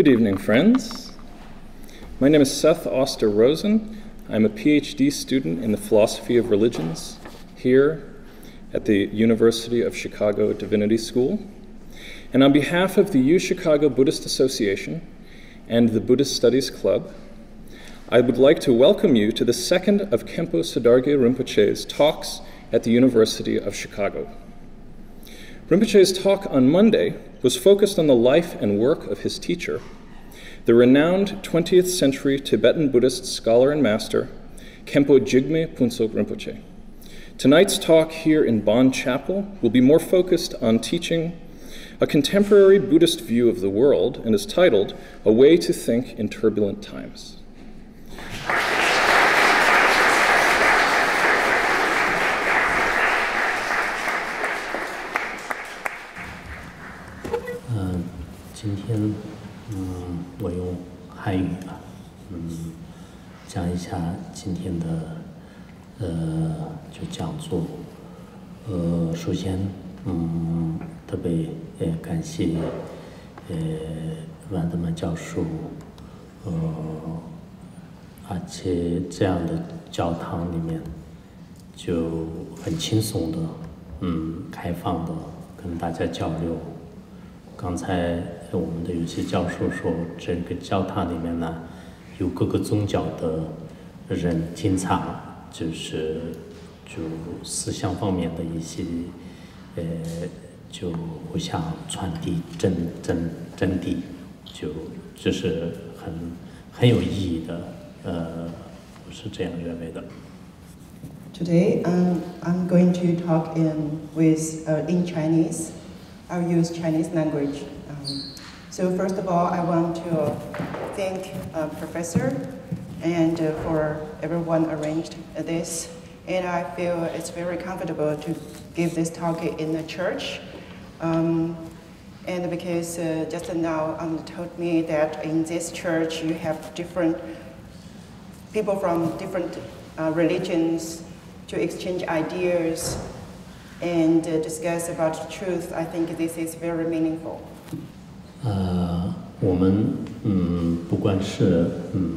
Good evening, friends. My name is Seth Oster Rosen. I'm a PhD student in the philosophy of religions here at the University of Chicago Divinity School. And on behalf of the UChicago Buddhist Association and the Buddhist Studies Club, I would like to welcome you to the second of Khenpo Sudargye Rinpoche's talks at the University of Chicago. Rinpoche's talk on Monday was focused on the life and work of his teacher, the renowned 20th century Tibetan Buddhist scholar and master, Khenpo Jigme Phuntsok Rinpoche. Tonight's talk here in Bond Chapel will be more focused on teaching a contemporary Buddhist view of the world and is titled, A Way to Think in Turbulent Times. 我用汉语讲一下今天的就讲座。首先特别感谢阮德曼教授，而且这样的教堂里面就很轻松的开放的跟大家交流。刚才我们的有些教授说，这个教堂里面呢，有各个宗教的人经常就思想方面的一些就互相传递真谛，这是很有意义的，我是这样认为的。 Today, I'm going to talk in Chinese. I'll use Chinese language. So first of all, I want to thank Professor and for everyone arranged this. And I feel it's very comfortable to give this talk in the church. And because just now told me that in this church you have different people from different religions to exchange ideas and discuss about truth. I think this is very meaningful. 我们不管是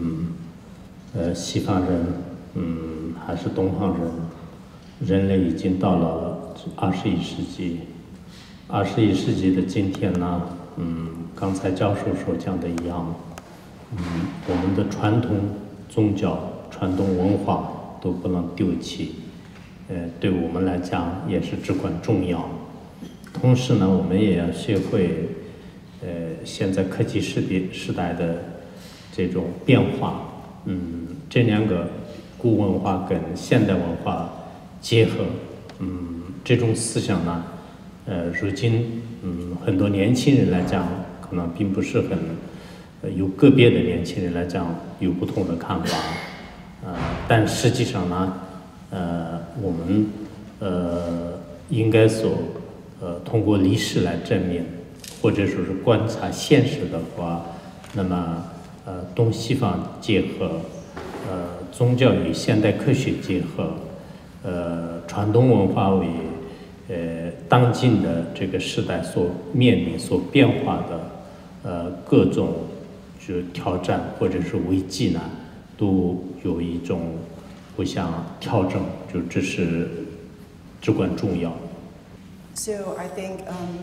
西方人还是东方人，人类已经到了21世纪。21世纪的今天呢，刚才教授所讲的一样，我们的传统宗教、传统文化都不能丢弃。对我们来讲也是至关重要。同时呢，我们也要学会现在科技时代的这种变化。这两个古文化跟现代文化结合，这种思想呢，如今很多年轻人来讲可能并不是有个别的年轻人来讲有不同的看法，但实际上呢，我们应该通过历史来证明，或者说是观察现实的话，那么东西方结合，宗教与现代科学结合，传统文化为当今的这个时代所面临所变化的各种就挑战或者是危机呢，都有一种互相调整，就这是至关重要。 So I think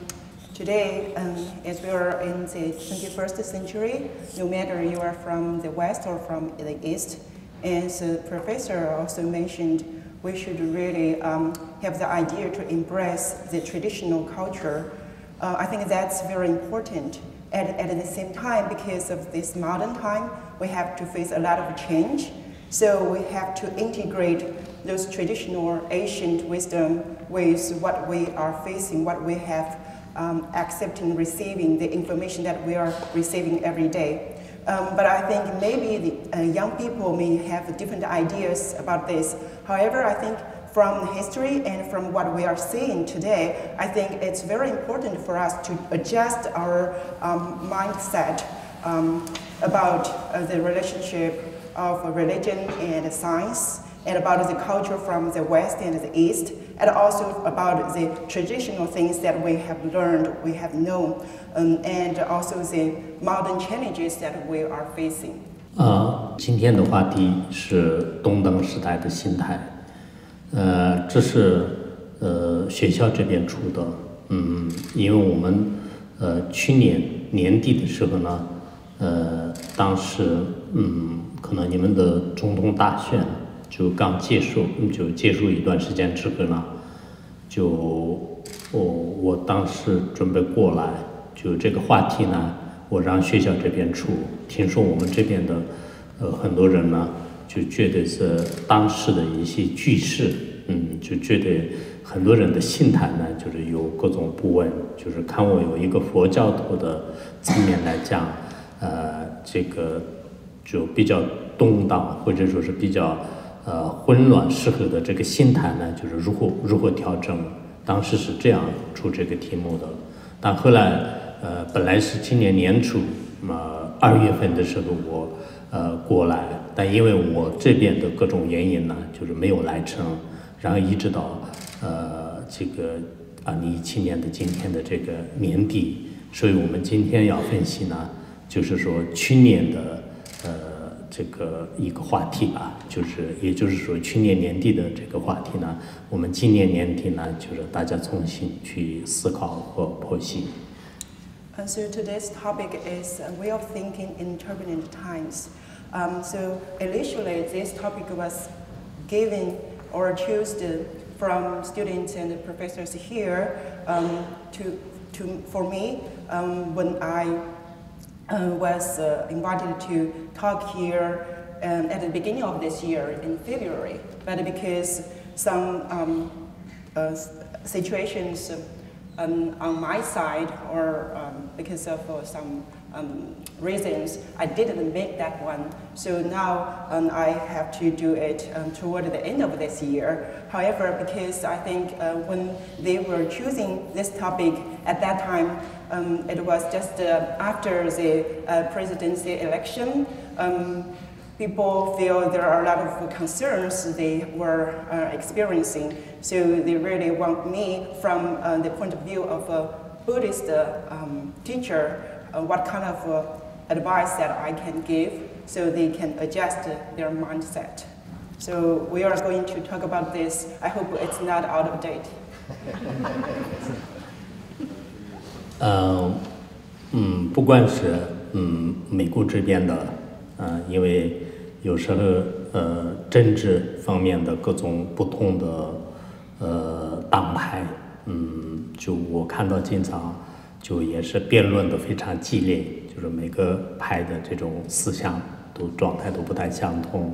today, as we are in the 21st century, no matter you are from the West or from the East, as the professor also mentioned, we should really have the idea to embrace the traditional culture. I think that's very important. At the same time, because of this modern time, we have to face a lot of change. So we have to integrate those traditional ancient wisdom with what we are facing, what we have accepting, receiving, the information that we are receiving every day. But I think maybe the young people may have different ideas about this. However, I think from history and from what we are seeing today, I think it's very important for us to adjust our mindset about the relationship of religion and science, and about the culture from the West and the East. and also about the traditional things that we have learned, we have known, and also the modern challenges that we are facing. 今天的话题是东登时代的心态，这是学校这边出的，因为我们去年年底的时候呢，当时可能你们的总统大选就刚结束，一段时间之后呢，我当时准备过来，就这个话题呢，我让学校这边出，听说我们这边的很多人呢就觉得是当时的一些句式，就觉得很多人的心态呢就是有各种不稳，就是看我有一个佛教徒的层面来讲，这个就比较动荡或者说是比较混乱适合的这个心态呢，就是如何调整。当时是这样出这个题目的，但后来本来是今年年初2月份的时候我过来，但因为我这边的各种原因呢，就是没有来成，然后一直到这个2017年的今天的这个年底，所以我们今天要分析呢，就是说去年的这个一个话题吧，也就是说去年年底的这个话题呢，我们今年年底呢，就是大家重新去思考和剖析。 And so today's topic is a way of thinking in turbulent times. So initially, this topic was given or chosen from students and professors here for me when I was invited to talk here at the beginning of this year in February. But because some situations on my side or because of some reasons, I didn't make that one. So now I have to do it toward the end of this year. However, because I think when they were choosing this topic at that time, it was just after the presidency election. People feel there are a lot of concerns they were experiencing, so they really want me, from the point of view of a Buddhist teacher, what kind of advice that I can give so they can adjust their mindset. So we are going to talk about this. I hope it's not out of date. 不管是美国这边的，因为有时候政治方面的各种不同的党派，就我看到经常就也是辩论的非常激烈，就是每个派的这种思想状态都不太相同，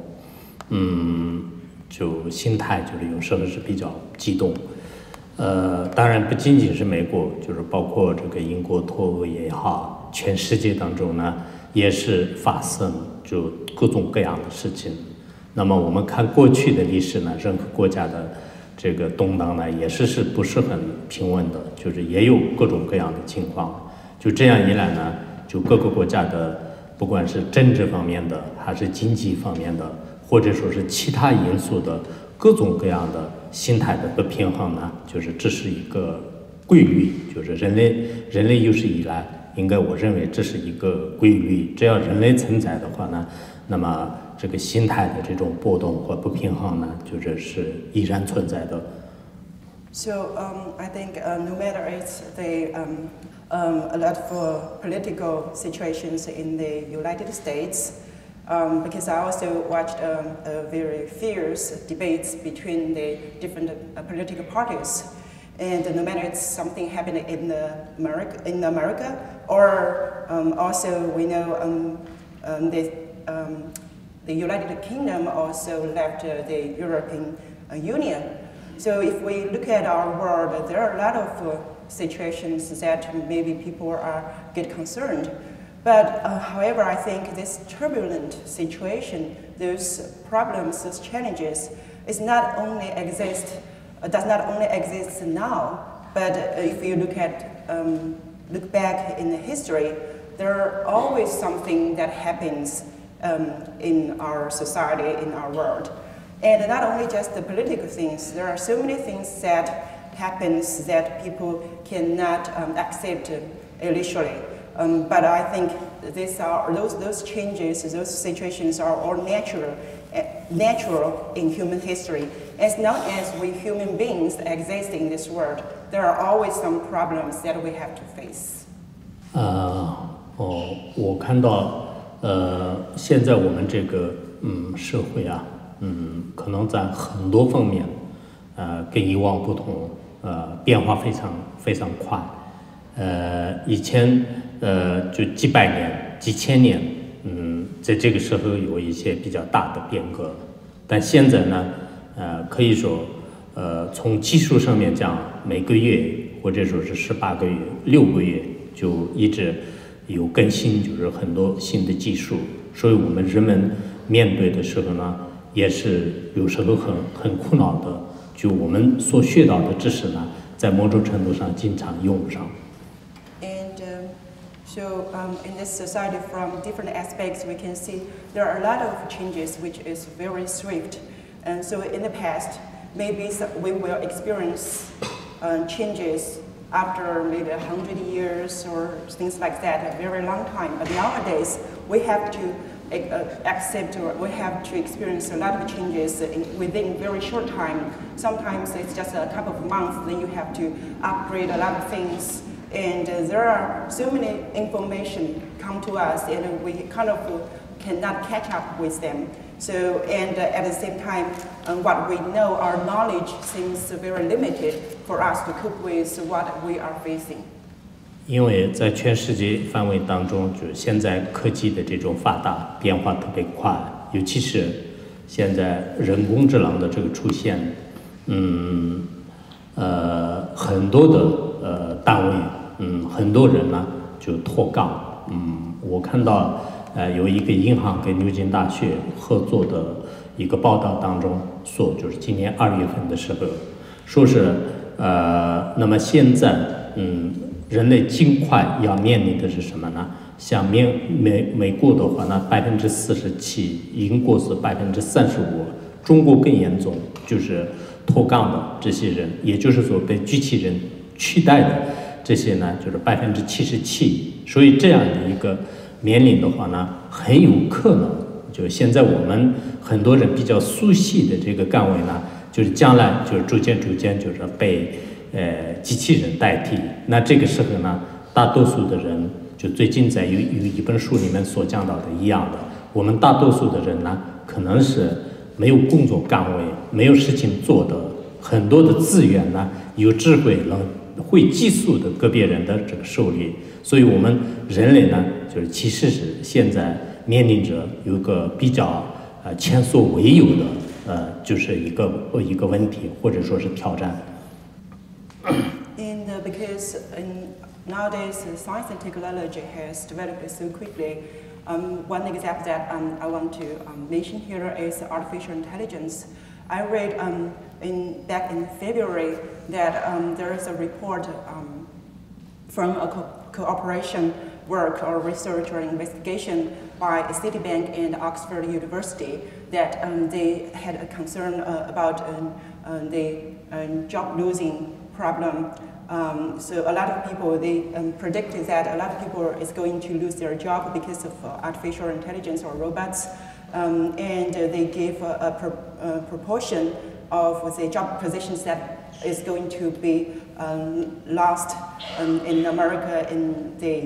就心态就是有时候是比较激动。当然不仅仅是美国，就是包括这个英国脱欧也好，全世界当中呢也是发生就各种各样的事情。那么我们看过去的历史呢，任何国家的这个动荡呢也是不是很平稳的，就是也有各种各样的情况。就这样一来呢，就各个国家的不管是政治方面的还是经济方面的，或者说是其他因素的各种各样的心态的不平衡呢，就是这是一个规律，就是人类有史以来应该我认为这是一个规律，只要人类存在的话呢，那么这个心态的这种波动或不平衡呢，就是依然存在的。 So I think no matter it's a lot of political situations in the United States, because I also watched very fierce debates between the different political parties. And no matter it's something happening in America, or also we know the United Kingdom also left the European Union. So if we look at our world, there are a lot of situations that maybe people get concerned. But however, I think this turbulent situation, those problems, those challenges, does not only exist now, but if you look back in the history, there are always something that happens in our society, in our world. And not only just the political things, there are so many things that happens that people cannot accept initially. But I think those changes, those situations are all natural in human history. As long as we human beings exist in this world, there are always some problems that we have to face. 我看到现在我们这个社会啊，可能在很多方面跟以往不同，变化非常快。以前就几百年、几千年，在这个时候有一些比较大的变革，但现在呢，可以说，从技术上面讲，每个月或者说是18个月、6个月就一直有更新，就是很多新的技术，所以我们人们面对的时候呢，也是有时候很苦恼的，就我们所学到的知识呢，在某种程度上经常用不上。 So in this society, from different aspects, we can see there are a lot of changes which is very swift. And so in the past, maybe we will experience changes after maybe 100 years or things like that, a very long time. But nowadays, we have to accept or we have to experience a lot of changes within very short time. Sometimes it's just a couple of months, then you have to upgrade a lot of things. And there are so many information come to us, and we kind of cannot catch up with them. So, and at the same time, what we know, our knowledge seems very limited for us to cope with what we are facing. 因为在全世界范围当中，就是现在科技的这种发达，变化特别快，尤其是现在人工智能的这个出现，很多的单位。很多人呢就脱杠。我看到有一个银行跟牛津大学合作的一个报道当中说，就是今年2月份的时候，说是那么现在人类尽快要面临的是什么呢？像美国的话呢，47%，英国是35%，中国更严重，就是脱杠的这些人，也就是说被机器人取代的。这些呢，就是77%，所以这样的一个年龄的话呢，很有可能，就现在我们很多人比较熟悉的这个岗位呢，就是将来就是逐渐就是被机器人代替。那这个时候呢，大多数的人就最近在有一本书里面所讲到的一样的，我们大多数的人呢，可能是没有工作岗位，没有事情做的，很多的资源呢，有智慧会寄宿的个别人的这个手里，所以我们人类呢，就是其实是现在面临着有个比较前所未有的就是一个问题或者说是挑战。 Because nowadays science and technology has developed so quickly. One example that I want to mention here is artificial intelligence. I read back in February that there is a report from a cooperation work or research or investigation by Citibank and Oxford University that they had a concern about the job losing problem. So a lot of people, they predicted that a lot of people is going to lose their job because of artificial intelligence or robots. And they gave a proportion of the job positions that is going to be lost in America, in the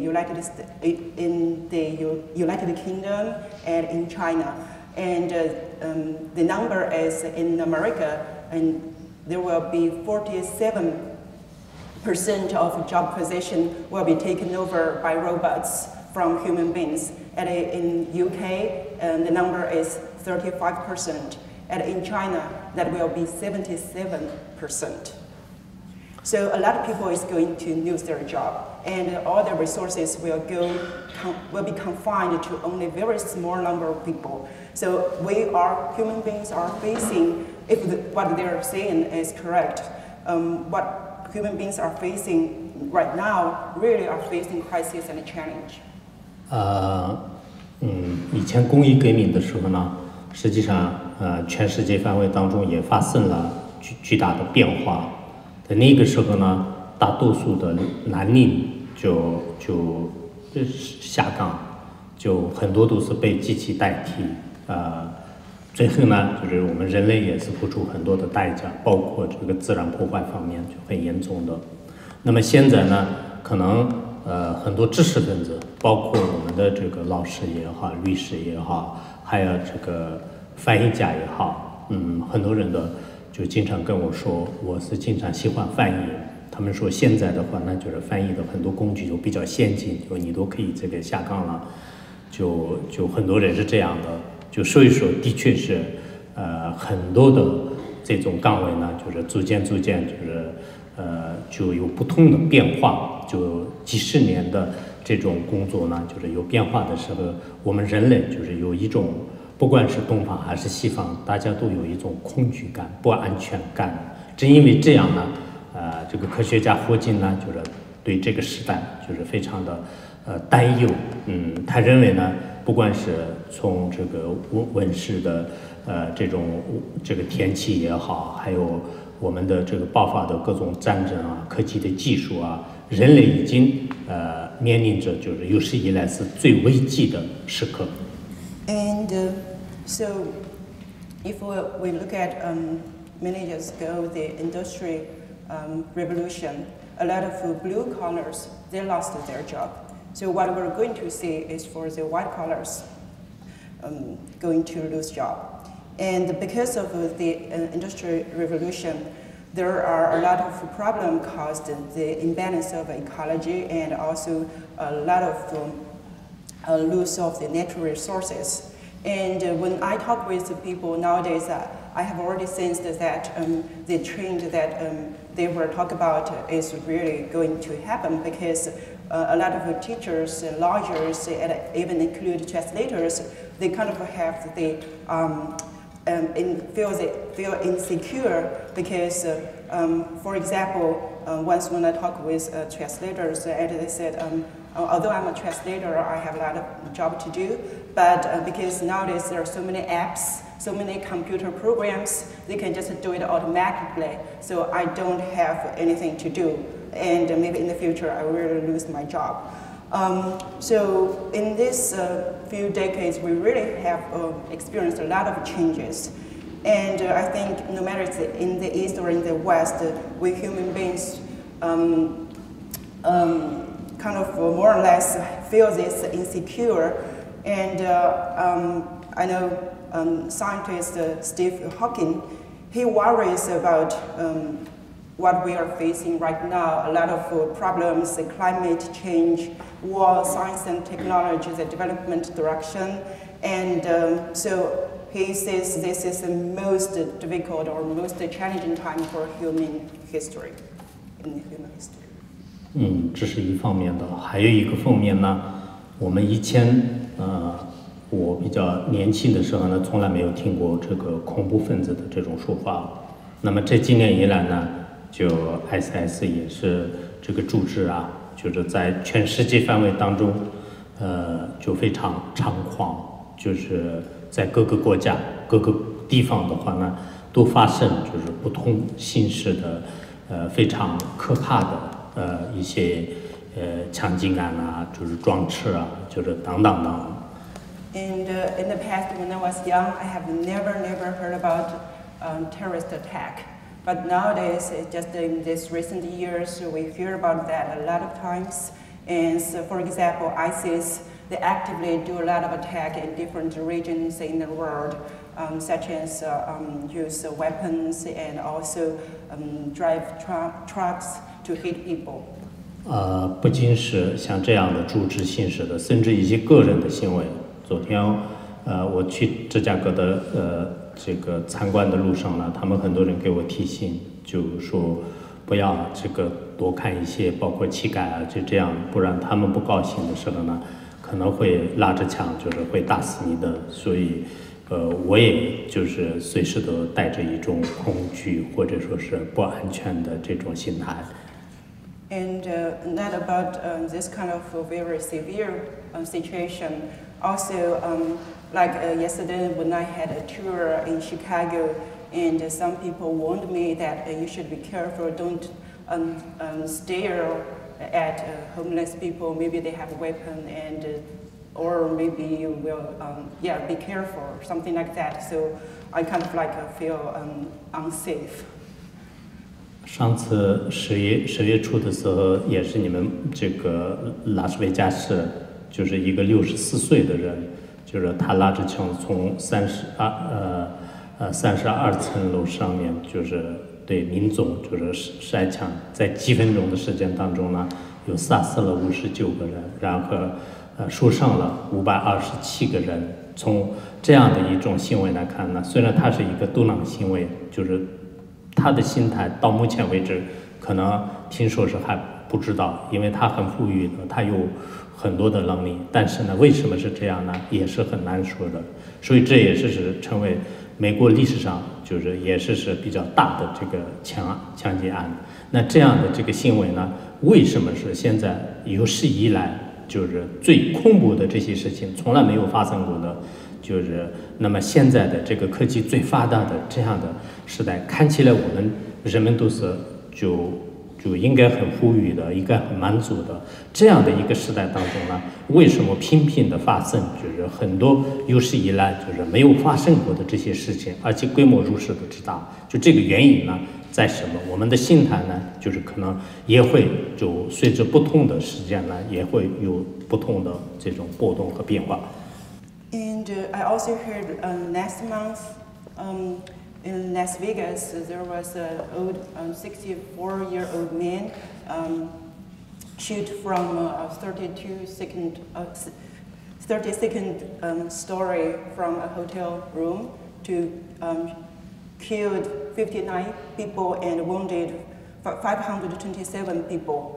United Kingdom, and in China. And the number is in America, and there will be 47% of job position will be taken over by robots from human beings. And in UK, the number is 35%. And in China, that will be 77%. So a lot of people is going to lose their job, and all the resources will be confined to only a very small number of people. So human beings are facing, if what they are saying is correct, what human beings are facing right now really are facing crisis and challenge. 以前工业革命的时候呢，实际上全世界范围当中也发生了巨大的变化。在那个时候呢，大多数的男女就下岗，就很多都是被机器代替。最后呢，就是我们人类也是付出很多的代价，包括这个自然破坏方面就很严重的。那么现在呢，可能很多知识分子，包括我们的这个老师也好，律师也好，还有这个翻译家也好，很多人的就经常跟我说，我是经常喜欢翻译。他们说现在的话呢，就是翻译的很多工具就比较先进，就你都可以这个下岗了，就很多人是这样的。就所以说，的确是，很多的这种岗位呢，就是逐渐就是就有不同的变化。就几十年的这种工作呢，就是有变化的时候，我们人类就是有一种，不管是东方还是西方，大家都有一种恐惧感、不安全感。正因为这样呢，这个科学家霍金呢，就是对这个时代就是非常的担忧。他认为呢，不管是从这个温室的这个天气也好，还有我们的这个爆发的各种战争啊、科技的技术啊，人类已经面临着就是有史以来是最危机的时刻。 And so, if we look at many years ago, the industry revolution, a lot of blue collars, they lost their job. So what we're going to see is for the white collars going to lose job. And because of the industrial revolution, there are a lot of problems caused the imbalance of ecology and also a lot of loss of the natural resources. And when I talk with people nowadays, I have already sensed that the trend that they were talking about is really going to happen, because a lot of teachers, lawyers, and even include translators, they kind of have the feel insecure because, for example, once when I talk with translators, and they said, although I'm a translator, I have a lot of job to do, but because nowadays there are so many apps, so many computer programs, they can just do it automatically, so I don't have anything to do, and maybe in the future I will really lose my job. So in these few decades, we really have experienced a lot of changes. And I think no matter it's in the East or in the West, we human beings kind of more or less feel this insecure. And I know scientist Steve Hawking, he worries about what we are facing right now, a lot of problems, climate change, war, science and technology, the development direction. And so he says this is the most difficult or most challenging time for human history, in human history. 这是一方面的，还有一个方面呢，我们以前我比较年轻的时候呢，从来没有听过这个恐怖分子的这种说法。那么这几年以来呢，就 SS 也是这个组织啊，就是在全世界范围当中，就非常猖狂，就是在各个国家、各个地方的话呢，都发生就是不同形式的非常可怕的一些枪击案啊，就是撞车啊，就是等等等。 And in the past, when I was young, I have never heard about terrorist attack. But nowadays, just in these recent years, we hear about that a lot of times. And so, for example, ISIS, they actively do a lot of attack in different regions in the world, such as use weapons and also drive trucks to hit people. 不仅是像这样的组织形式的，甚至一些个人的行为。昨天我去芝加哥的这个参观的路上呢，他们很多人给我提醒，就说不要这个多看一些，包括乞丐啊，就这样，不然他们不高兴的时候呢，可能会拉着枪，就是会打死你的。所以，我也就是随时都带着一种恐惧或者说是不安全的这种心态。 And not about this kind of very severe situation. Also, Like yesterday when I had a tour in Chicago, and some people warned me that you should be careful, don't stare at homeless people. Maybe they have a weapon, and or maybe you will, be careful, or something like that. So I kind of like feel unsafe. 上次十月初的时候，也是你们这个拉斯维加斯，就是一个64岁的人，就是他拉着枪从32层楼上面，就是对民众就是开枪，在几分钟的时间当中呢，又杀死了59个人，然后受伤了527个人。从这样的一种行为来看呢，虽然他是一个独狼行为，就是他的心态到目前为止，可能听说是还不知道，因为他很富裕的，他有很多的能力，但是呢，为什么是这样呢？也是很难说的。所以这也是成为美国历史上就是也是比较大的这个枪击案。那这样的这个行为呢，为什么是现在有史以来就是最恐怖的这些事情从来没有发生过的？就是那么现在的这个科技最发达的这样的时代，看起来我们人们都是就应该很富裕的，应该很满足的。这样的一个时代当中呢，为什么频频的发生，就是很多有史以来就是没有发生过的这些事情，而且规模如此的之大？就这个原因呢，在什么？我们的心态呢，就是可能也会就随着不同的时间呢，也会有不同的这种波动和变化。 And I also heard last month in Las Vegas there was an old 64-year-old man shoot from a 30-second story from a hotel room to killed 59 people and wounded 527 people.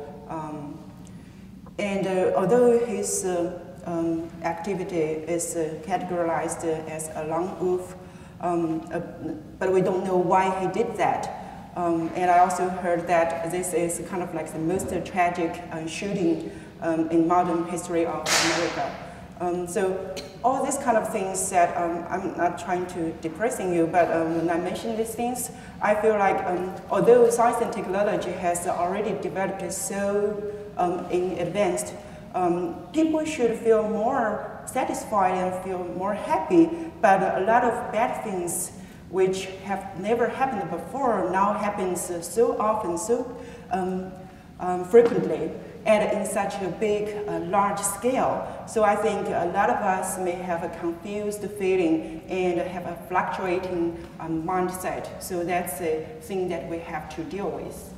And although his activity is categorized as a lone wolf, but we don't know why he did that. And I also heard that this is kind of like the most tragic shooting in modern history of America. So all these kind of things that I'm not trying to depressing you, but when I mention these things, I feel like although science and technology has already developed so in advanced, people should feel more satisfied and feel more happy, but a lot of bad things which have never happened before now happens so often, so frequently, and in such a big, large scale. So I think a lot of us may have a confused feeling and have a fluctuating mindset. So that's a thing that we have to deal with.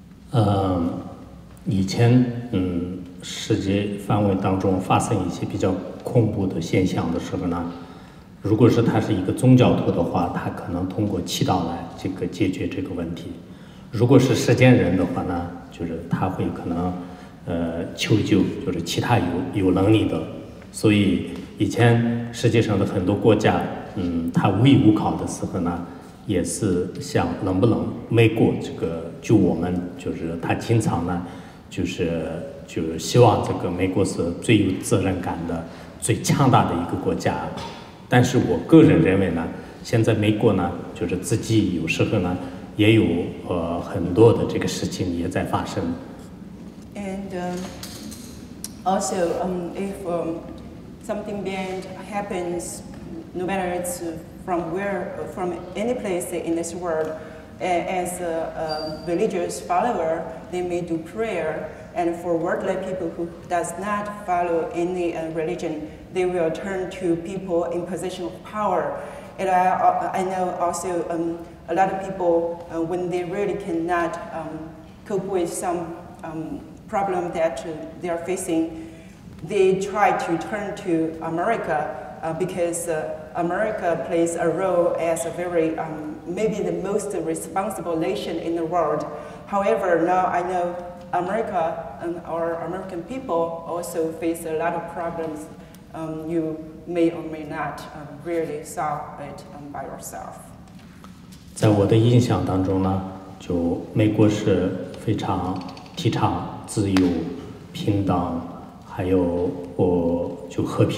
以前世界范围当中发生一些比较恐怖的现象的时候呢，如果是他是一个宗教徒的话，他可能通过祈祷来这个解决这个问题；如果是世间人的话呢，就是他会可能求救，就是其他有能力的。所以以前世界上的很多国家，他无依无靠的时候呢，也是想能不能美国这个救我们，就是他经常呢。就是希望这个美国是最有责任感的、最强大的一个国家，但是我个人认为呢，现在美国呢，就是自己有时候呢，也有很多的这个事情也在发生。 And also, if something bad happens, no matter it's from any place in this world. As a religious follower, they may do prayer, and for worldly people who does not follow any religion, they will turn to people in position of power. And I know also a lot of people, when they really cannot cope with some problem that they are facing, they try to turn to America. Because America plays a role as a very, maybe the most responsible nation in the world. However, now I know America and our American people also face a lot of problems. You may or may not really solve it by yourself. 在我的印象当中呢，就美国是非常提倡自由、平等，还有就和平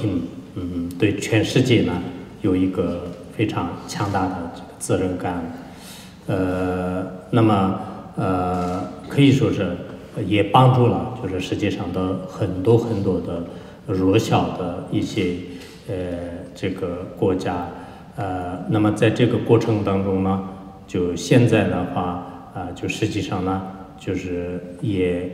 对全世界呢有一个非常强大的这个责任感。那么可以说是也帮助了就是世界上的很多的弱小的一些这个国家。那么在这个过程当中呢，就现在的话就实际上呢就是也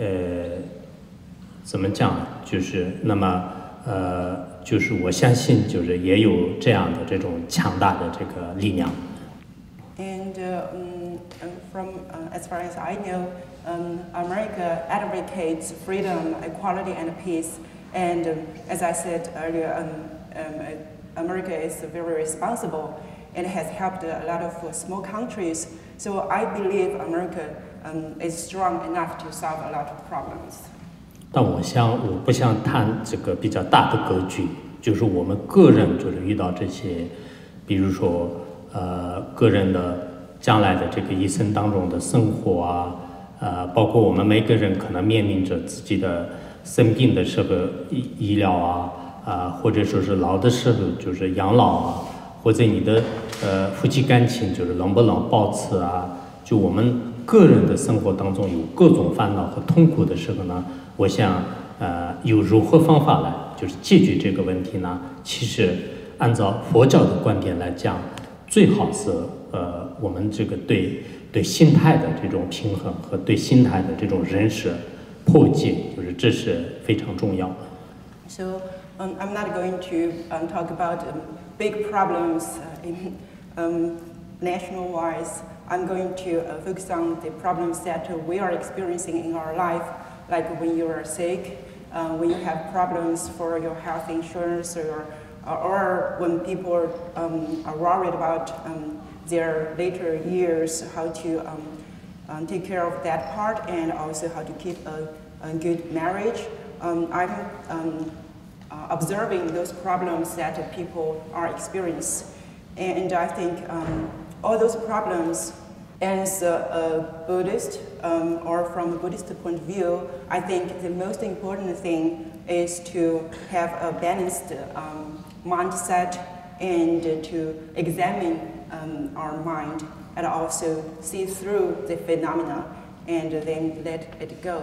怎么讲，就是那么就是我相信就是也有这样的这种强大的这个力量。 And from as far as I know, America advocates freedom, equality, and peace. And as I said earlier, America is very responsible and has helped a lot of small countries. So I believe America is strong enough to solve a lot of problems. 但我不想谈这个比较大的格局，就是我们个人就是遇到这些，比如说个人的将来的这个一生当中的生活包括我们每个人可能面临着自己的生病的时候医疗或者说是老的时候就是养老或者你的夫妻感情就是能不能保持就我们个人的生活当中有各种烦恼和痛苦的时候呢，我想有如何方法来就是解决这个问题呢？其实按照佛教的观点来讲，最好是我们这个对心态的这种平衡和对心态的这种认识破解，就是这是非常重要。 So I'm not going to talk about big problems national-wise. I'm going to focus on the problems that we are experiencing in our life, like when you are sick, when you have problems for your health insurance, or when people are worried about their later years, how to take care of that part, and also how to keep a good marriage. I'm observing those problems that people are experiencing, and I think all those problems, as a Buddhist or from a Buddhist point of view, I think the most important thing is to have a balanced mindset and to examine our mind and also see through the phenomena and then let it go.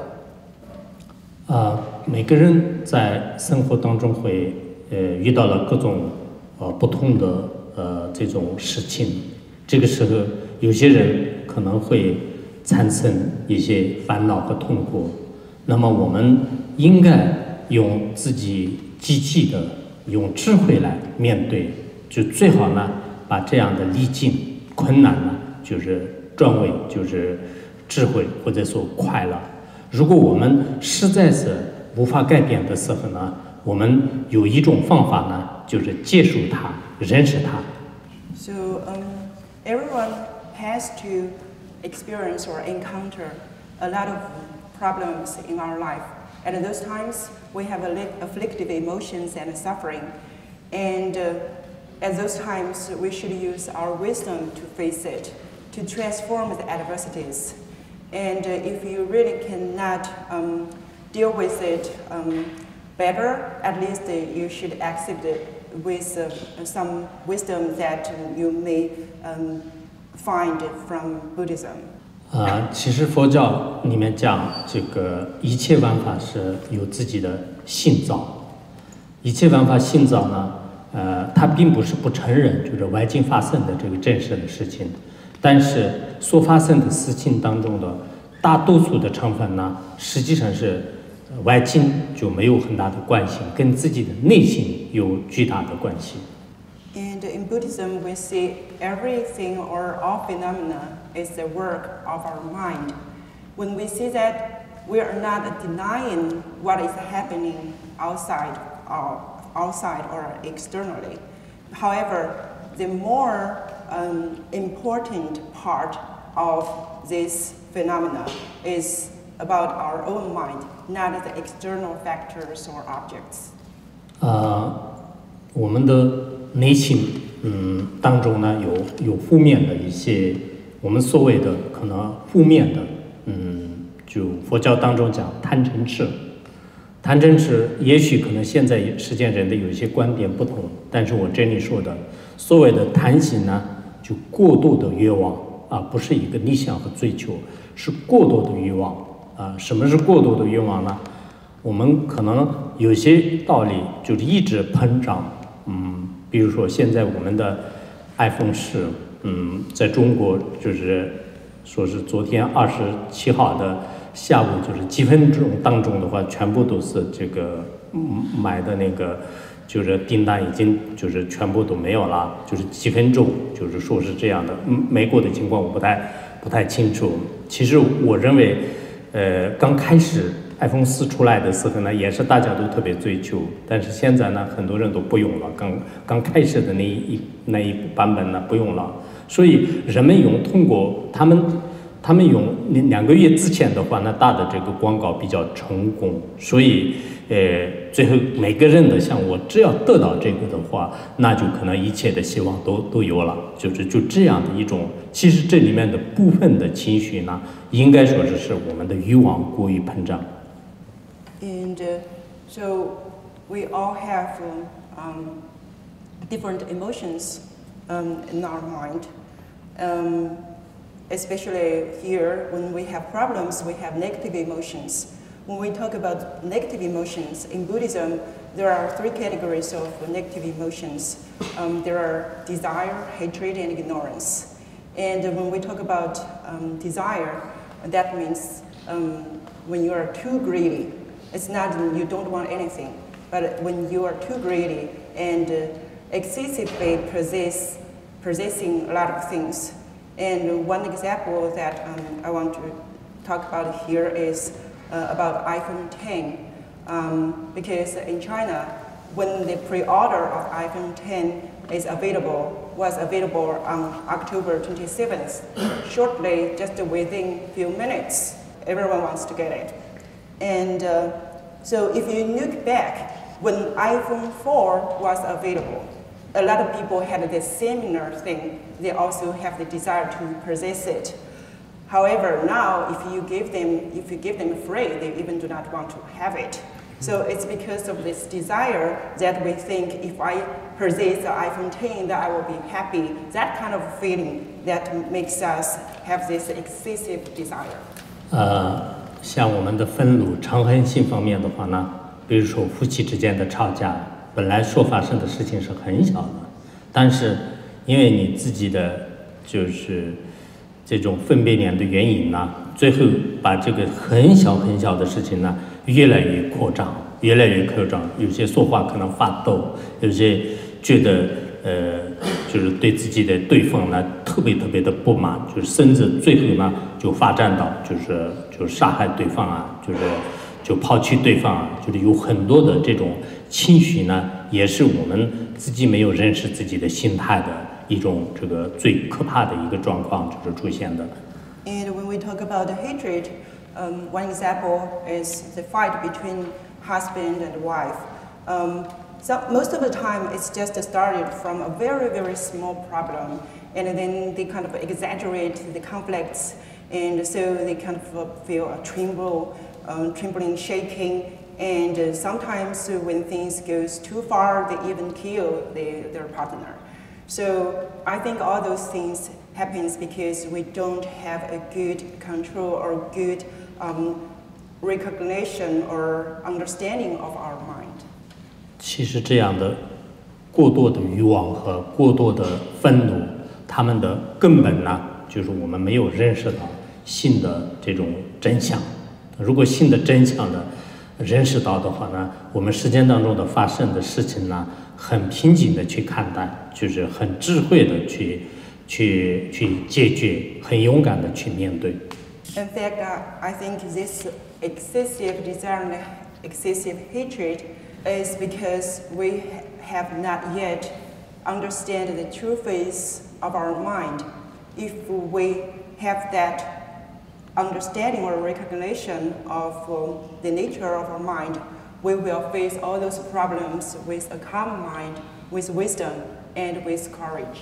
每个人在生活当中会遇到了各种不同的这种事情，这个时候有些人可能会产生一些烦恼和痛苦，那么我们应该用自己积极的用智慧来面对，就最好呢把这样的逆境困难呢就是转为就是智慧或者说快乐。如果我们实在是无法改变的时候呢，我们有一种方法呢，就是接受它，认识它。 So everyone has to experience or encounter a lot of problems in our life. At those times, we have afflictive emotions and suffering. And at those times, we should use our wisdom to face it, to transform the adversities. And if you really cannot deal with it better, at least you should accept it with some wisdom that you may find from Buddhism. 其实佛教里面讲这个一切万法是由自己的心造，一切万法心造呢，它并不是不承认就是外境发生的这个真实的事情，但是所发生的事情当中的大多数的成分呢，实际上是外境就没有很大的关系，跟自己的内心有巨大的关系。 And in Buddhism, we see everything or all phenomena is the work of our mind. When we see that, we are not denying what is happening outside or externally. However, the more important part of this phenomena is about our own mind, not the external factors or objects. 我们的内心当中呢有负面的一些我们所谓的可能负面的就佛教当中讲贪嗔痴， 谈真实，也许可能现在实践人的有一些观点不同，但是我这里说的所谓的谈行呢，就过度的欲望啊，不是一个理想和追求，是过度的欲望啊。什么是过度的欲望呢？我们可能有些道理就是一直膨胀，比如说现在我们的 iPhone 10，在中国就是说是昨天27号的下午，就是几分钟当中的话，全部都是这个买的那个，就是订单已经就是全部都没有了，就是几分钟，就是说是这样的。美国的情况我不太清楚。其实我认为，刚开始 iPhone 4出来的时候呢，也是大家都特别追求，但是现在呢，很多人都不用了。刚开始的那一版本呢，不用了，所以人们通过他们用2个月之前的话，那打的这个广告比较成功，所以最后每个人的像我，只要得到这个的话，那就可能一切的希望都有了，就这样的一种。其实这里面的部分的情绪呢，应该说是我们的欲望过于膨胀。 And so we all have different emotions in our mind. Especially here, when we have problems, we have negative emotions. When we talk about negative emotions, in Buddhism, there are 3 categories of negative emotions. There are desire, hatred, and ignorance. And when we talk about desire, that means when you are too greedy. It's not you don't want anything, but when you are too greedy and excessively possessing a lot of things. And one example that I want to talk about here is about iPhone 10. Because in China, when the pre-order of iPhone 10 was available on October 27th, shortly, just within a few minutes, everyone wants to get it. And so if you look back, when iPhone 4 was available, a lot of people had the similar thing. They also have the desire to possess it. However, now if you give them free, they even do not want to have it. So it's because of this desire that we think if I possess the iPhone 10, that I will be happy. That kind of feeling that makes us have this excessive desire. 像我们的愤怒、嗔恨心方面的话呢，比如说夫妻之间的吵架，本来所发生的事情是很小的，但是因为你自己的就是这种分别念的原因呢，最后把这个很小很小的事情呢，越来越扩张，有些说话可能发抖，有些觉得就是对自己的对方呢特别的不满，就是甚至最后呢就发展到就杀害对方啊，就抛弃对方啊，就是有很多的这种情绪呢，也是我们自己没有认识自己的心态的一种这个最可怕的一个状况就是出现的。 And when we talk about hatred, one example is the fight between husband and wife. So most of the time, it's just started from a very small problem, and then they kind of exaggerate the conflicts, and so they kind of feel a trembling, shaking, and sometimes when things goes too far, they even kill their partner. So I think all those things happens because we don't have a good control or good recognition or understanding of our mind. 其实这样的过多的欲望和过多的愤怒，他们的根本呢，就是我们没有认识到新的这种真相。如果新的真相的认识到的话呢，我们实践当中的发生的事情呢，很平静的去看待，就是很智慧的去解决，很勇敢的去面对。 In fact, I think this excessive desire and excessive hatred is because we have not yet understand the true face of our mind. If we have that understanding or recognition of the nature of our mind, we will face all those problems with a calm mind, with wisdom, and with courage.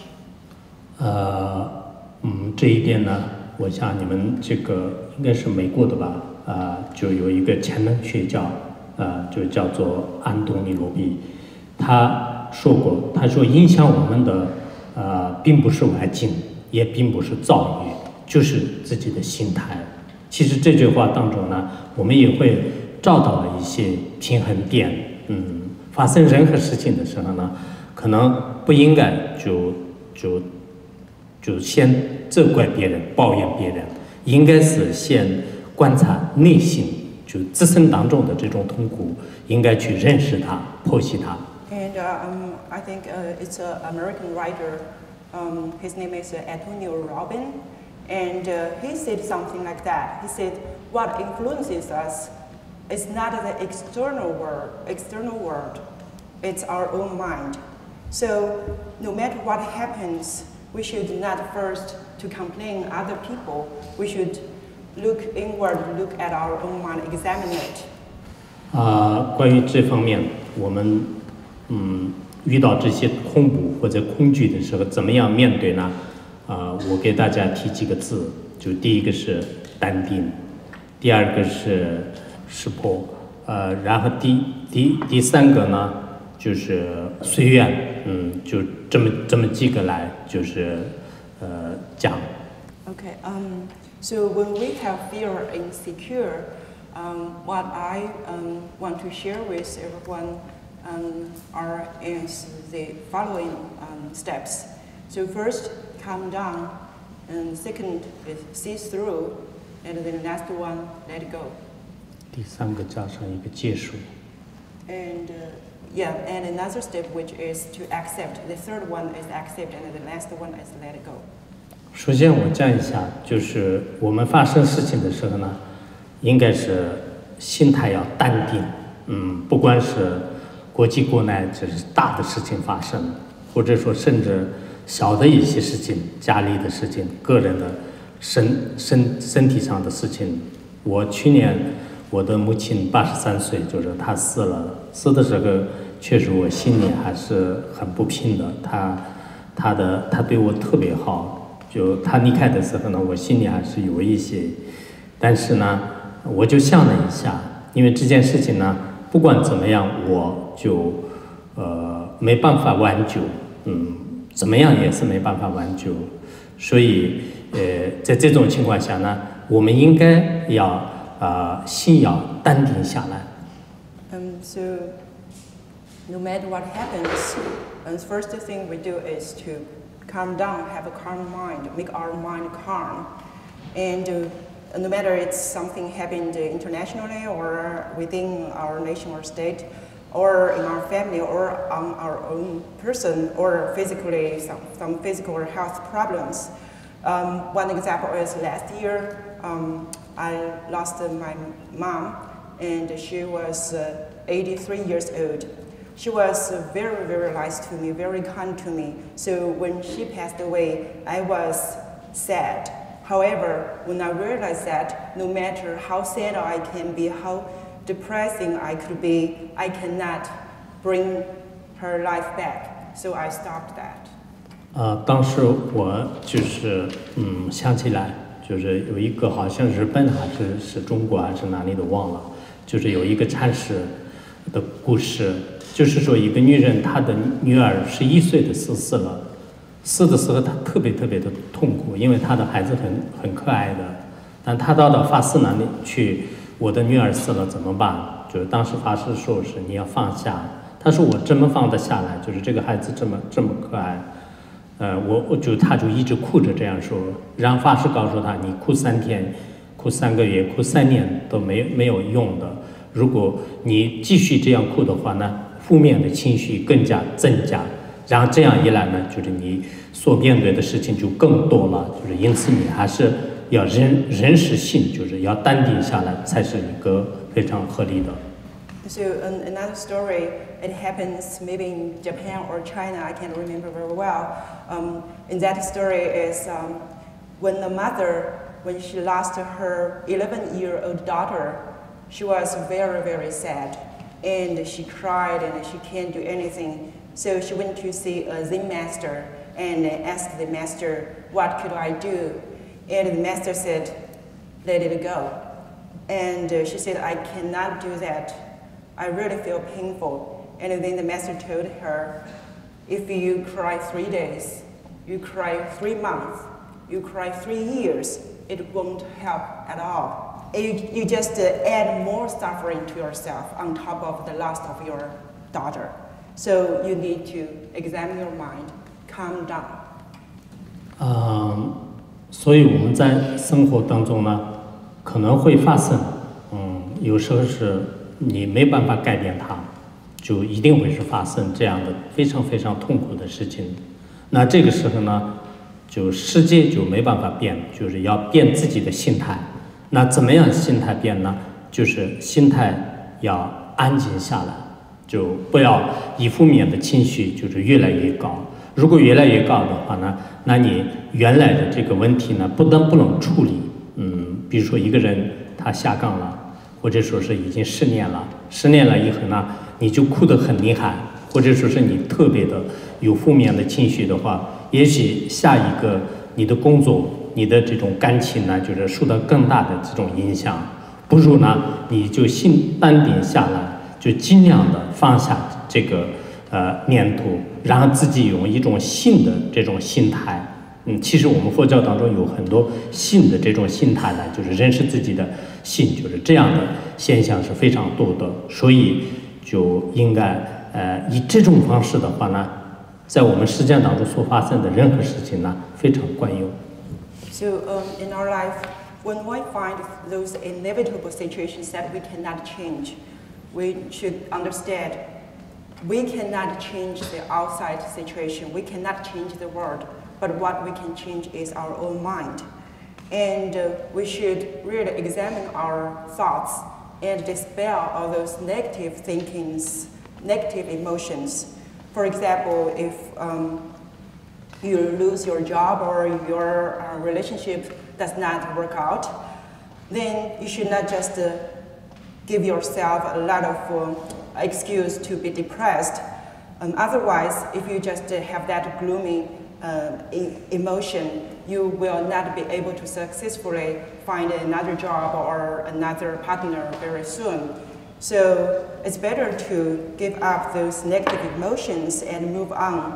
这一点呢，我想你们这个应该是美国的吧，就有一个潜能学家就叫做安东尼·罗宾，他说过，他说影响我们的并不是环境，也并不是遭遇，就是自己的心态。其实这句话当中呢，我们也会找到了一些平衡点。发生任何事情的时候呢，可能不应该就先责怪别人、抱怨别人，应该是先观察内心，就自身当中的这种痛苦，应该去认识它、剖析它。 And I think it's an American writer. His name is Antonio Robin, and he said something like that. He said, "What influences us is not the external world. It's our own mind. So no matter what happens, we should not first to complain other people. We should look inward, look at our own mind, examine it." 关于这方面，我们遇到这些恐怖或者恐惧的时候，怎么样面对呢？我给大家提几个字，就第一个是淡定，第二个是识破，然后第三个呢就是随缘，就这么几个来，就是讲。 Okay. So when we have fear and insecure, what I want to share with everyone is the following steps. So first, calm down, and second is see through, and then the last one, let it go. 第三个加上一个结束。 And and another step which is to accept. The third one is accept, and the last one is let it go. 首先我讲一下，就是我们发生事情的时候呢，应该是心态要淡定。不管是国际国内这是大的事情发生，或者说甚至小的一些事情，家里的事情，个人的身体上的事情。我去年我的母亲83岁，就是她死了。死的时候，确实我心里还是很不平的。她对我特别好，就她离开的时候呢，我心里还是有一些。但是呢，我就想了一下，因为这件事情呢，不管怎么样，我就没办法挽救，怎么样也是没办法挽救。所以在这种情况下呢，我们应该要心要淡定下来。 So no matter what happens, the first thing we do is to calm down, have a calm mind, make our mind calm. And no matter it's something happened internationally or within our nation or state, or in our family or on our own person, or physically, some physical or health problems. One example is last year, I lost my mom, and she was 83 years old. She was very, very nice to me, very kind to me. So when she passed away, I was sad. However, when I realized that no matter how sad I can be, how depressing I could be, I cannot bring her life back. So I stopped that. 当时我就是想起来，就是有一个好像日本还是中国还是哪里的忘了，就是有一个禅师的故事，就是说一个女人，她的女儿11岁的死了，死的时候她特别的痛苦，因为她的孩子很可爱的，但她到法师那里去，我的女儿死了怎么办？就是当时法师说是你要放下，他说我怎么放得下来？就是这个孩子这么可爱。他就一直哭着这样说，让法师告诉他，你哭3天，哭3个月，哭3年都没有用的。如果你继续这样哭的话呢，负面的情绪更加增加，然后这样一来呢，就是你所面对的事情就更多了。就是因此你还是要认识性，就是要淡定下来，才是一个非常合理的。 So another story, it happens maybe in Japan or China, I can't remember very well. And that story is when the mother, when she lost her 11-year-old daughter, she was very, very sad. And she cried and she can't do anything. So she went to see a Zen master and asked the master, what could I do? And the master said, let it go. And she said, I cannot do that. I really feel painful. And then the master told her, if you cry 3 days, you cry 3 months, you cry 3 years, it won't help at all. You just add more suffering to yourself on top of the loss of your daughter. So you need to examine your mind, calm down. 所以我们在生活当中呢，可能会发生，有时候是你没办法改变它，就一定会是发生这样的非常非常痛苦的事情。那这个时候呢，就世界就没办法变，就是要变自己的心态。那怎么样心态变呢？就是心态要安静下来，就不要以负面的情绪就是越来越高。如果越来越高的话呢，那你原来的这个问题呢，不能处理。比如说一个人他下岗了，或者说是已经10年了，10年了以后呢，你就哭得很厉害，或者说是你特别的有负面的情绪的话，也许下一个你的工作、你的这种感情呢，就是受到更大的这种影响。不如呢，你就心淡定下来，就尽量的放下这个念头，让自己用一种新的这种心态。其实我们佛教当中有很多新的这种心态呢，就是认识自己的心，就是这样的现象是非常多的，所以就应该以这种方式的话呢，在我们实践当中所发生的任何事情呢，非常管用。 So in our life, when we find those inevitable situations that we cannot change, we should understand we cannot change the outside situation, we cannot change the world, but what we can change is our own mind. And we should really examine our thoughts and dispel all those negative thinkings, negative emotions. For example, if you lose your job or your relationship does not work out, then you should not just give yourself a lot of excuse to be depressed. Otherwise, if you just have that gloomy emotion, you will not be able to successfully find another job or another partner very soon. So it's better to give up those negative emotions and move on.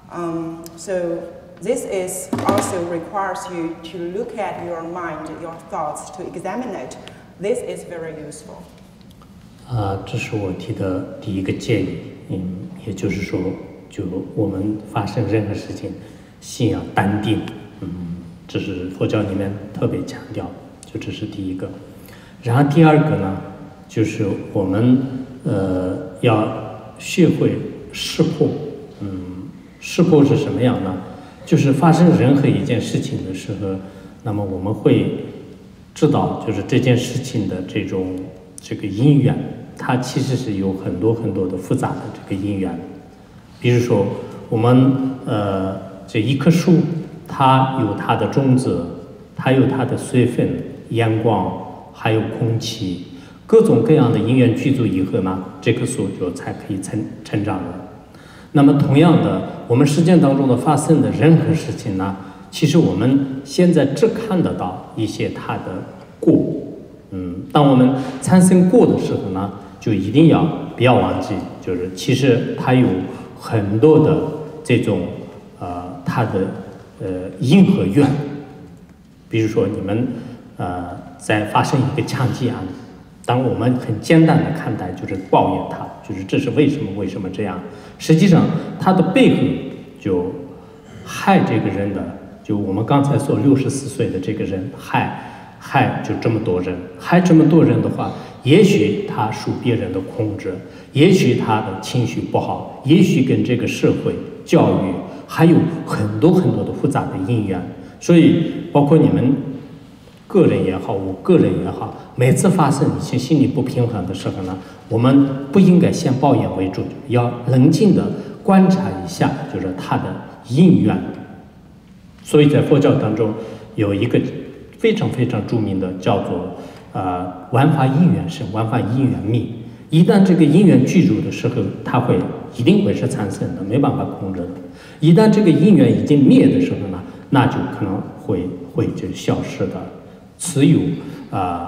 So this is also requires you to look at your mind, your thoughts, to examine it. This is very useful. 这是我提的第一个建议。也就是说，就我们发生任何事情，心要淡定。这是佛教里面特别强调，就这是第一个。然后第二个呢，就是我们要学会识破。识破是什么样呢？就是发生任何一件事情的时候，那么我们会知道，就是这件事情的这个因缘。它其实是有很多很多的复杂的这个因缘，比如说我们这一棵树，它有它的种子，它有它的水分、阳光，还有空气，各种各样的因缘具足以后呢，这棵树就才可以成长的。那么同样的，我们实践当中的发生的任何事情呢，其实我们现在只看得到一些它的果。当我们产生果的时候呢，就一定不要忘记，就是其实它有很多的这种它的因和缘。比如说你们在发生一个枪击案，当我们很简单的看待，就是抱怨它，就是这是为什么这样，实际上它的背后就害这个人的，就我们刚才说64岁的这个人害就这么多人，害这么多人的话，也许他受别人的控制，也许他的情绪不好，也许跟这个社会教育还有很多很多的复杂的因缘。所以包括你们个人也好，我个人也好，每次发生一些心理不平衡的时候呢，我们不应该先抱怨为主，要冷静的观察一下，就是它的因缘。所以在佛教当中有一个非常非常著名的叫做万法因缘生，万法因缘灭。一旦这个因缘具足的时候，它一定会是产生的，没办法控制的。一旦这个因缘已经灭的时候呢，那就可能会就消失的。只有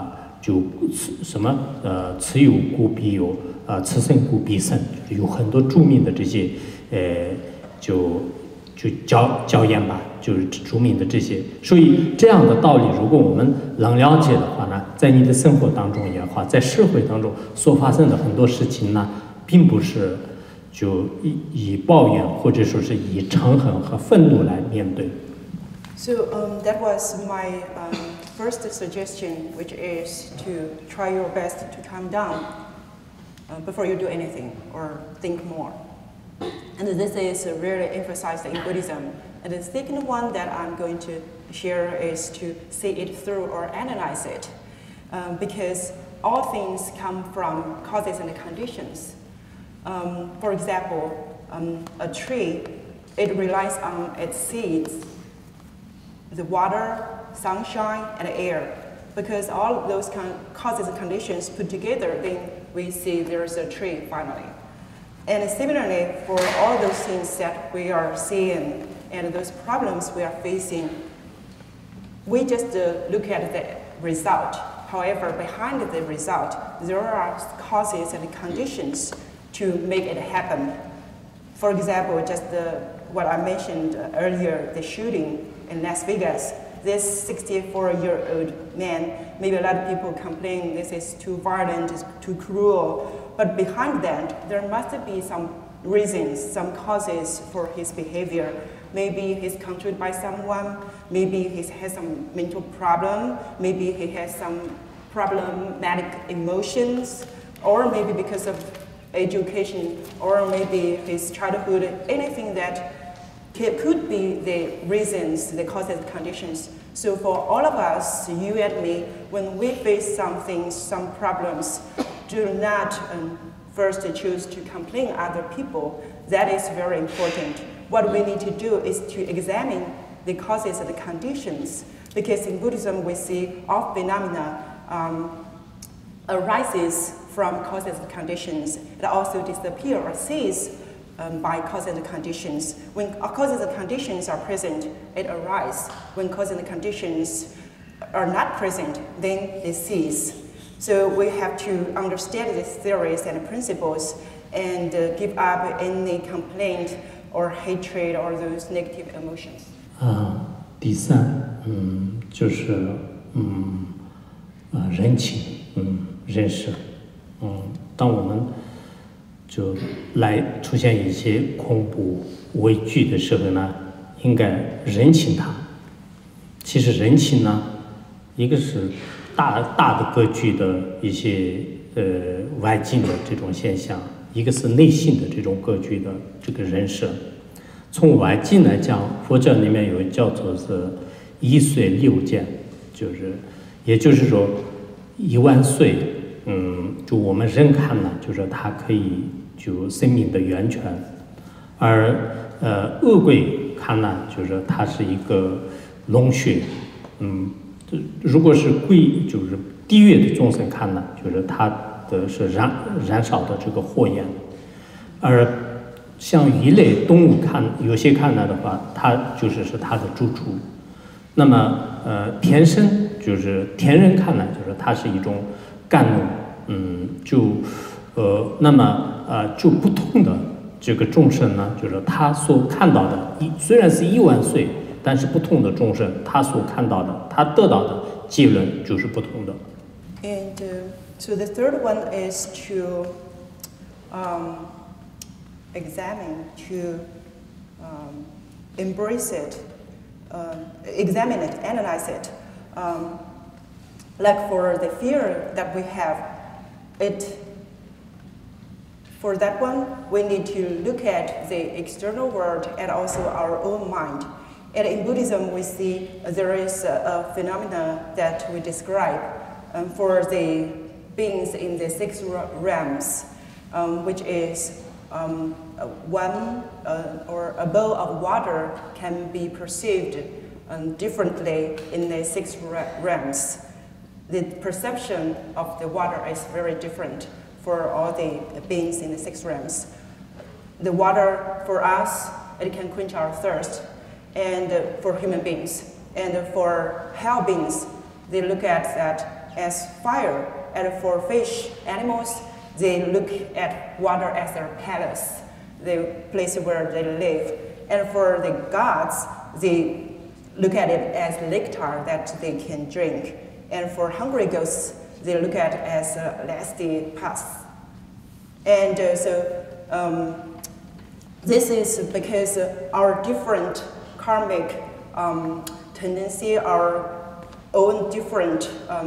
就什么此有故必有，此生故必生，有很多著名的这些就教言吧，就是著名的这些。所以这样的道理，如果我们能了解的话呢，在你的生活当中也好，在社会当中所发生的很多事情呢，并不是就以抱怨或者说是以憎恨和愤怒来面对。 So that was my first suggestion, which is to try your best to calm down before you do anything or think more. And this is really emphasized in Buddhism. And the second one that I'm going to share is to see it through or analyze it, because all things come from causes and conditions. For example, a tree, it relies on its seeds, the water, sunshine, and air. Because all those causes and conditions put together, then we see there's a tree finally. And similarly, for all those things that we are seeing and those problems we are facing, we just look at the result. However, behind the result, there are causes and conditions to make it happen. For example, just what I mentioned earlier, the shooting in Las Vegas. This 64-year-old man, maybe a lot of people complain this is too violent, it's too cruel. But behind that, there must be some reasons, some causes for his behavior. Maybe he's controlled by someone, maybe he has some mental problem, maybe he has some problematic emotions, or maybe because of education, or maybe his childhood, anything that could be the reasons, the causes, conditions. So for all of us, you and me, when we face some things, some problems, do not first choose to complain other people. That is very important. What we need to do is to examine the causes and the conditions, because in Buddhism we see all phenomena arises from causes and conditions. It also disappears or ceases by causes and conditions. When causes and conditions are present, it arises. When causes and conditions are not present, then they cease. So we have to understand these theories and principles and give up any complaint or hatred or those negative emotions. 第三，就是人情，认识，当我们就来出现一些恐怖、畏惧的时候呢，应该认清它。其实人情呢，一个是大的格局的一些外境的这种现象，一个是内心的这种格局的这个人设。从外境来讲，佛教里面有叫做是1岁6见，也就是说10000岁，就我们人看呢，就是它可以就生命的源泉，而恶鬼看呢，就是它是一个龙穴，如果是鬼，就是地狱的众生看呢，就是它的是燃烧的这个火焰，而像鱼类动物看，有些看来的话，它是它的住处。那么天生就是天人看来，就是它是一种甘露，那么就不同的这个众生呢，就是他所看到的，虽然是10000岁，但是不同的众生，他所看到的，他得到的结论就是不同的。 And so the third one is to examine, to embrace it, examine it, analyze it. Like for the fear that we have, for that one, we need to look at the external world and also our own mind. And in Buddhism, we see there is a phenomena that we describe for the beings in the 6 realms, which is one or a bowl of water can be perceived differently in the 6 realms. The perception of the water is very different for all the beings in the 6 realms. The water for us, it can quench our thirst, and for human beings. And for hell beings, they look at that as fire, and for fish, animals, they look at water as their palace, the place where they live. And for the gods, they look at it as nectar that they can drink. And for hungry ghosts, they look at it as a lasting past. And this is because our different karmic tendency, our own different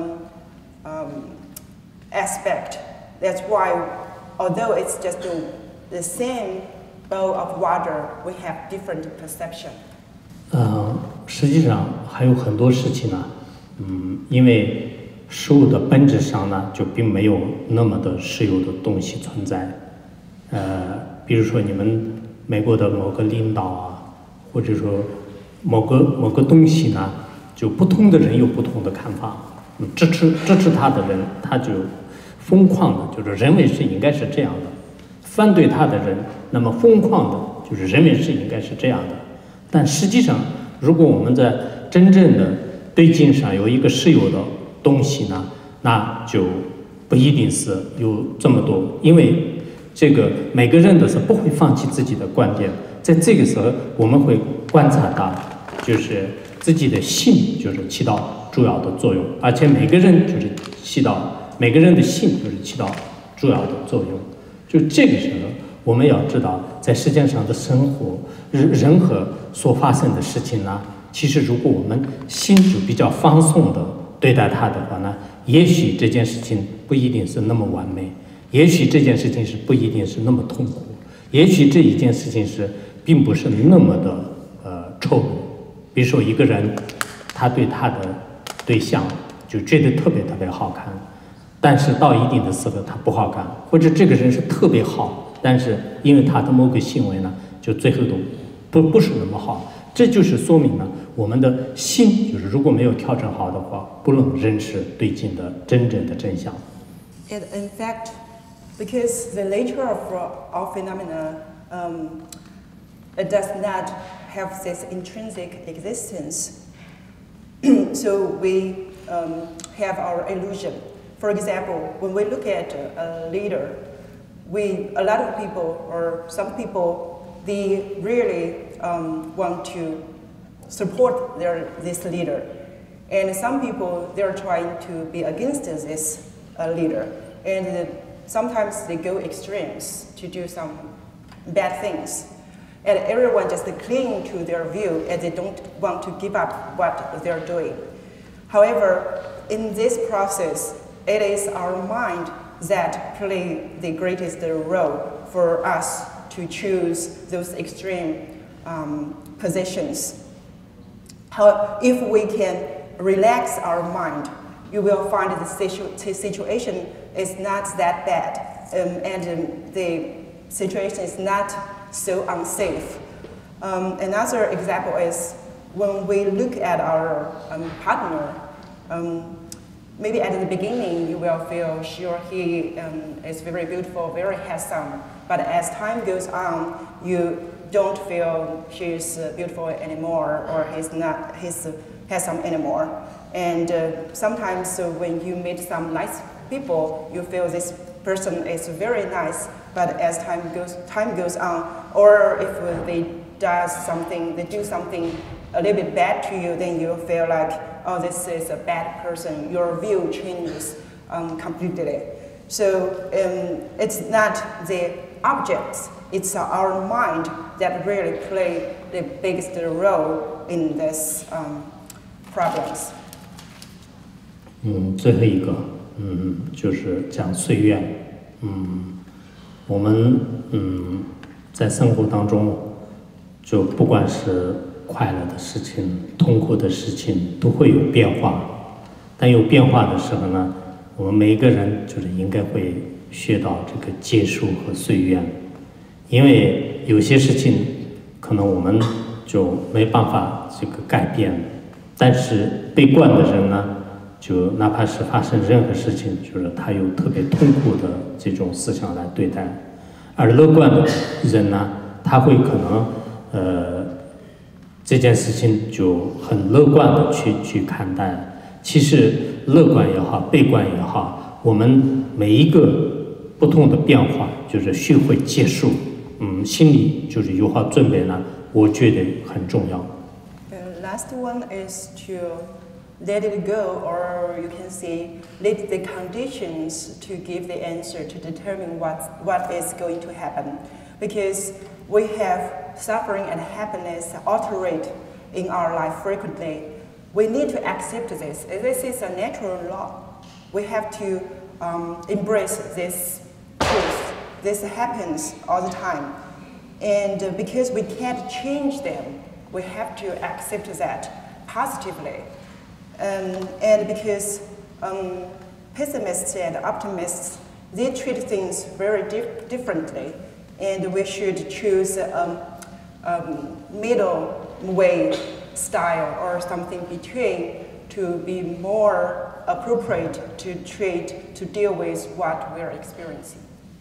aspect. That's why, although it's just the same bowl of water, we have different perception. 实际上还有很多事情呢，因为事物的本质上呢，就并没有那么的实有的东西存在。比如说你们美国的某个领导啊，或者说某个东西呢，就不同的人有不同的看法。支持他的人，他就疯狂的，就是认为是应该是这样的；反对他的人，那么疯狂的，就是认为是应该是这样的。但实际上，如果我们在真正的对境上有一个实有的东西呢，那就不一定是有这么多，因为这个每个人都是不会放弃自己的观点。在这个时候，我们会观察到，就是自己的心就是起到主要的作用，而且每个人就是每个人的心就是起到主要的作用。就这个时候，我们要知道，在世界上的生活，任何所发生的事情呢，其实如果我们心就比较放松的对待它的话呢，也许这件事情不一定是那么完美，也许这件事情是不一定是那么痛苦，也许这一件事情并不是那么的丑恶。比如说一个人，他对他的对象就觉得特别特别好看，但是到一定的时候他不好看，或者这个人是特别好，但是因为他的某个行为呢，就最后都不是那么好。这就是说明呢，我们的心就是如果没有调整好的话，不能认识对境的真正的真相。 And in fact, because the nature of all phenomena, it does not have this intrinsic existence. So we have our illusion. For example, when we look at a leader, a lot of people or some people, they really want to support this leader. And some people, they're trying to be against this leader. And sometimes they go extremes to do some bad things. And everyone just cling to their view and they don't want to give up what they're doing. However, in this process, it is our mind that play the greatest role for us to choose those extreme positions. If we can relax our mind, you will find the situation is not that bad, and the situation is not so unsafe. Another example is when we look at our partner, maybe at the beginning you will feel sure he is very beautiful, very handsome, but as time goes on, you don't feel she's beautiful anymore or he's handsome anymore. And sometimes when you meet some nice people, you feel this person is very nice, but as time goes on, or if they do something a little bit bad to you, then you feel like, oh, this is a bad person. Your view changes completely. So it's not the objects, it's our mind that really play the biggest role in this problems. 最后一个，就是讲岁月。我们在生活当中，就不管是快乐的事情、痛苦的事情，都会有变化。但有变化的时候呢，我们每一个人就是应该会学到这个结束和岁月，因为有些事情可能我们就没办法这个改变，但是悲观的人呢，就哪怕是发生任何事情，就是他有特别痛苦的这种思想来对待，而乐观的人呢，他会可能这件事情就很乐观的去看待。其实乐观也好，悲观也好，我们每一个不同的变化，就是学会接受。心里就是有好准备呢，我觉得很重要。 Last one is to let it go, or you can say, let the conditions to give the answer to determine what is going to happen. Because we have suffering and happiness alternate in our life frequently. We need to accept this. This is a natural law. We have to embrace this truth. This happens all the time. And because we can't change them, we have to accept that positively. And because pessimists and optimists, they treat things very differently. And we should choose middle way style or something between to be more appropriate to deal with what we're experiencing.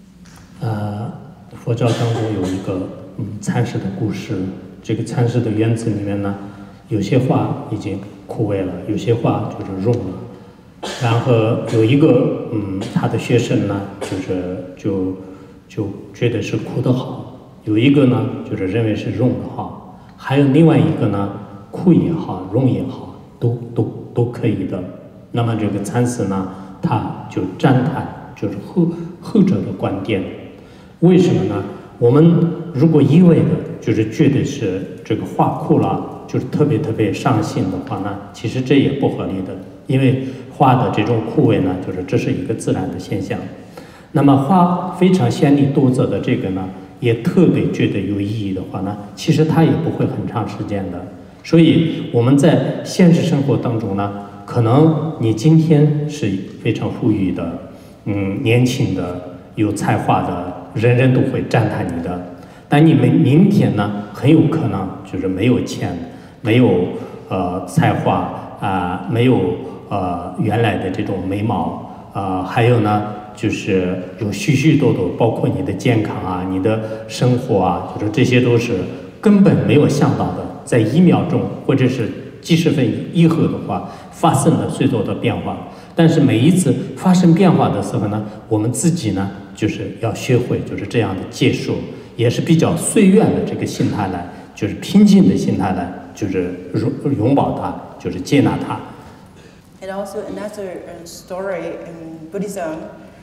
佛教当中有一个禅师的故事，这个禅师的原则里面呢，有些话已经枯萎了，有些话就是融了。然后有一个他的学生呢，就觉得是枯的好，有一个呢就是认为是融的好，还有另外一个呢，枯也好，融也好，都可以的。那么这个禅师呢，他就赞叹就是后者的观点。为什么呢？我们如果一味的就是觉得是这个花枯了，就是特别伤心的话呢，其实这也不合理的，因为花的这种枯萎呢，就是这是一个自然的现象。那么花非常鲜丽多色的这个呢，也特别觉得有意义的话呢，其实它也不会很长时间的。所以我们在现实生活当中呢，可能你今天是非常富裕的，年轻的，有才华的，人人都会赞叹你的。但你们明天呢，很有可能就是没有钱，没有才华没有原来的这种美貌还有呢，就是有许多，包括你的健康啊，你的生活啊，就是这些都是根本没有想到的，在1秒钟或者是几十分以后的话，发生了最多的变化。但是每一次发生变化的时候呢，我们自己呢，就是要学会就是这样的接受，也是比较随缘的这个心态来，就是平静的心态来，就是拥抱它，就是接纳它。 And also another story in Buddhism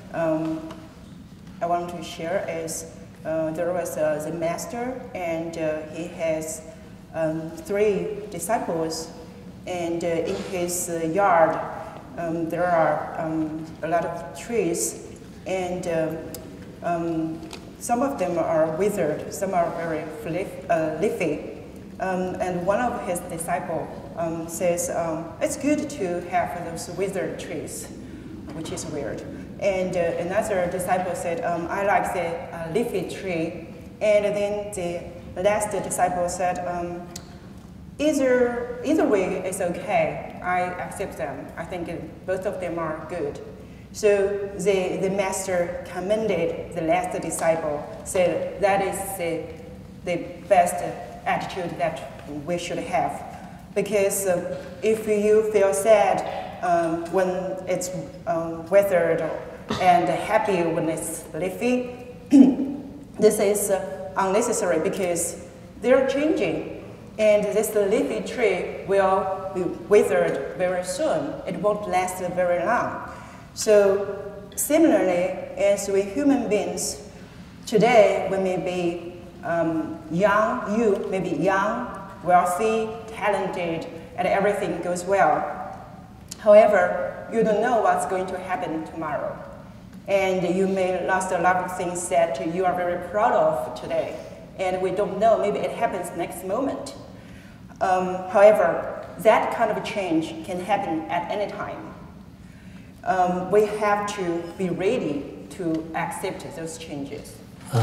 I want to share is there was the master and he has 3 disciples, and in his yard there are a lot of trees, and some of them are withered, some are very leafy. And one of his disciples says, it's good to have those withered trees, which is weird. And another disciple said, I like the leafy tree. And then the last disciple said, either way is okay. I accept them. I think both of them are good. So the master commended the last disciple, said that is the best attitude that we should have. Because if you feel sad when it's withered and happy when it's leafy, this is unnecessary because they're changing. And this leafy tree will be withered very soon. It won't last very long. So similarly, as we human beings, today we may be young, you may be young, wealthy, talented, and everything goes well. However, you don't know what's going to happen tomorrow. And you may lose a lot of things that you are very proud of today. And we don't know, maybe it happens next moment. However, that kind of change can happen at any time. We have to be ready to accept those changes.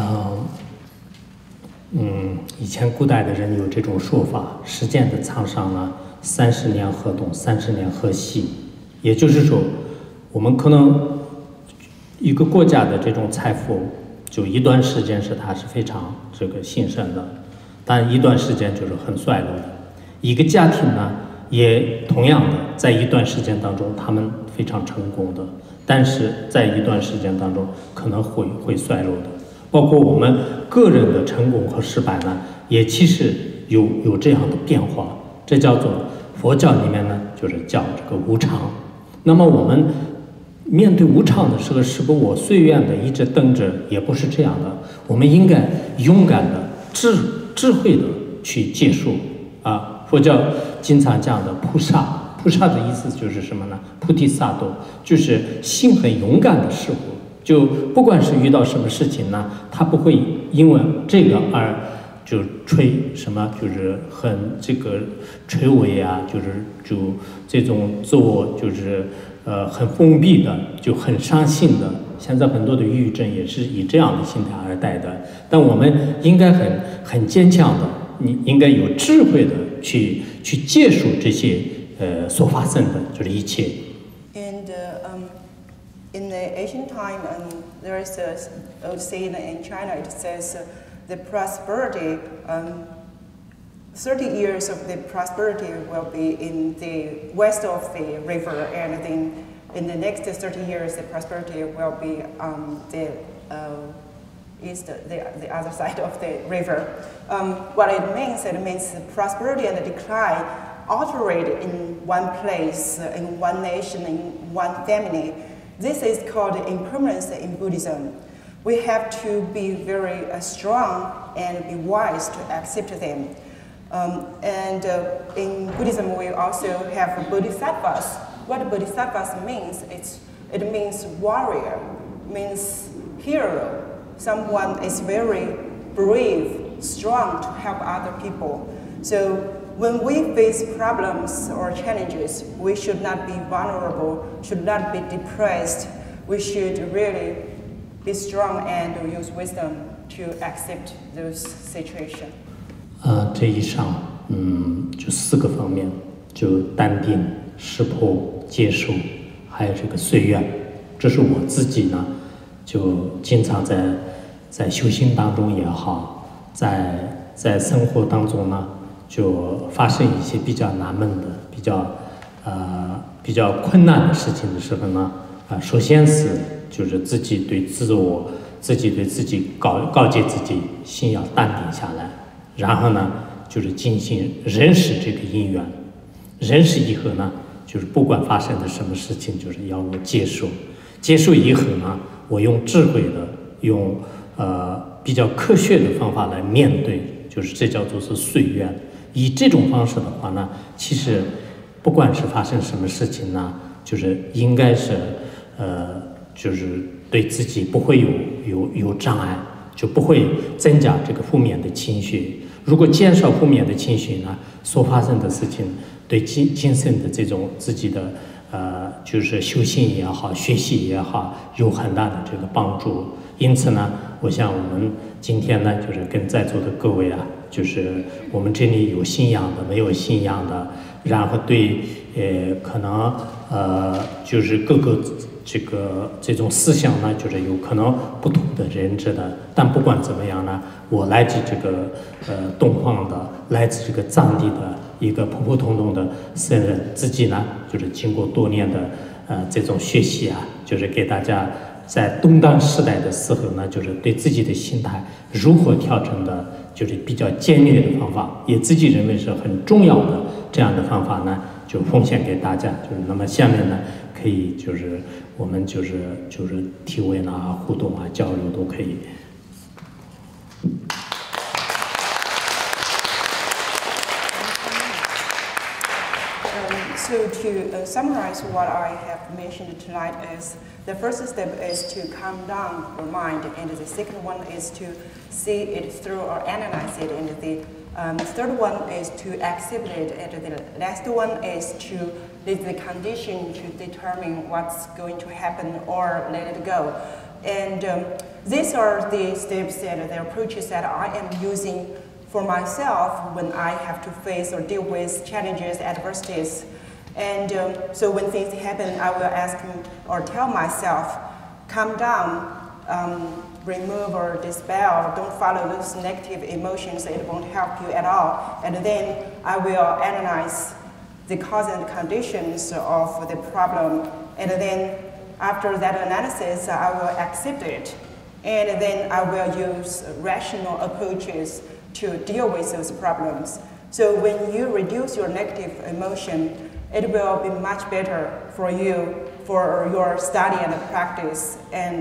以前古代的人有这种说法，时间的长上呢，30年河东，30年河西。也就是说，我们可能一个国家的这种财富，就一段时间是它是非常这个兴盛的，但一段时间就是很衰落的。一个家庭呢，也同样的在一段时间当中，他们非常成功的，但是在一段时间当中可能会衰落的。包括我们个人的成功和失败呢，也其实有这样的变化。这叫做佛教里面呢，就是叫这个无常。那么我们面对无常的时候，是不我随愿的一直等着，也不是这样的。我们应该勇敢的、智慧的去接受啊。佛教经常讲的菩萨，菩萨的意思就是什么呢？菩提萨埵，就是心很勇敢的时候，就不管是遇到什么事情呢，他不会因为这个而就就是很这个垂危啊，就这种做就是很封闭的，就很伤心的。现在很多的抑郁症也是以这样的心态而带的。但我们应该很坚强的，你应该有智慧的去接受这些所发生的就是一切。 And in the ancient time, there is a old saying in China. It says the prosperity, 30 years of the prosperity will be in the west of the river, and then in the next 30 years, the prosperity will be on the east, the other side of the river. What it means prosperity and decline alternate in one place, in one nation, in one family. This is called impermanence in Buddhism. We have to be very strong and be wise to accept them. And in Buddhism, we also have bodhisattvas. What bodhisattvas means, it means warrior, means hero. Someone is very brave, strong to help other people. So when we face problems or challenges, we should not be vulnerable, should not be depressed. We should really be strong and use wisdom to accept those situations. 这以上，就4个方面，就淡定、识破、接受，还有这个随缘。这是我自己呢，就经常在修行当中也好，在生活当中呢，就发生一些比较纳闷的、比较困难的事情的时候呢，首先是就是自己对自己告诫自己心要淡定下来，然后呢就是进行认识这个因缘，认识以后呢，就是不管发生的什么事情，就是要我接受以后呢，我用智慧的，用比较科学的方法来面对，就是这叫做是随缘。以这种方式的话呢，其实不管是发生什么事情呢，就是应该是就是对自己不会有障碍，就不会增加这个负面的情绪。如果减少负面的情绪呢，所发生的事情对精神的这种自己的就是修行也好，学习也好，有很大的这个帮助。因此呢，我想我们今天呢，就是跟在座的各位啊，就是我们这里有信仰的，没有信仰的，然后对可能就是各个这种思想呢，就是有可能不同的认知的。但不管怎么样呢，我来自这个东方的，来自这个藏地的一个普普通通的僧人，自己呢就是经过多年的这种学习啊，就是给大家在动荡时代的时候呢，就是对自己的心态如何调整的，就是比较简略的方法，也自己认为是很重要的这样的方法呢，就奉献给大家。就是那么下面呢，可以就是我们就是提问啊、互动啊、交流都可以。 So to summarize what I have mentioned tonight is the first step is to calm down your mind, and the second one is to see it through or analyze it, and the third one is to accept it, and the last one is to leave the condition to determine what's going to happen or let it go. And these are the steps and the approaches that I am using for myself when I have to face or deal with challenges, adversities. And so when things happen, I will ask or tell myself, calm down, remove or dispel, don't follow those negative emotions, it won't help you at all. And then I will analyze the cause and conditions of the problem And then after that analysis, I will accept it. And then I will use rational approaches to deal with those problems. So when you reduce your negative emotion, it will be much better for you, for your study and practice.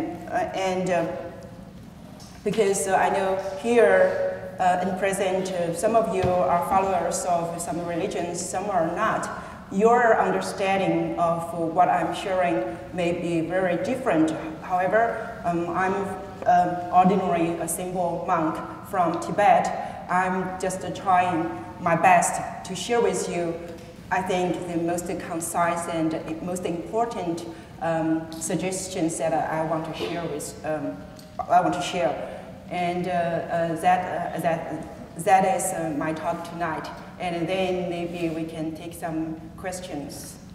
Because I know here in present, some of you are followers of some religions, some are not. Your understanding of what I'm sharing may be very different. However, I'm ordinary, a simple monk from Tibet. I'm just trying my best to share with you, I think, the most concise and most important suggestions that I want to share with. And that is my talk tonight. And then maybe we can take some questions.